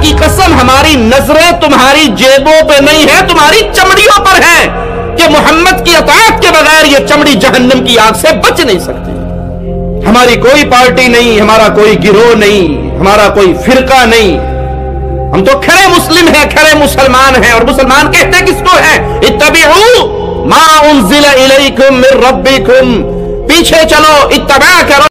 की कसम, हमारी नजरें तुम्हारी जेबों पे नहीं है, तुम्हारी चमड़ियों पर है कि मोहम्मद की अताअत के बगैर ये चमड़ी जहन्नम की आग से बच नहीं सकती। हमारी कोई पार्टी नहीं, हमारा कोई गिरोह नहीं, हमारा कोई फिरका नहीं। हम तो खरे मुस्लिम हैं, खरे मुसलमान हैं। और मुसलमान कहते किसको है? इत्तबिऊ मा उन्ज़िला इलैकुम मिर रब्बिकुम, पीछे चलो, इत्तबा करो।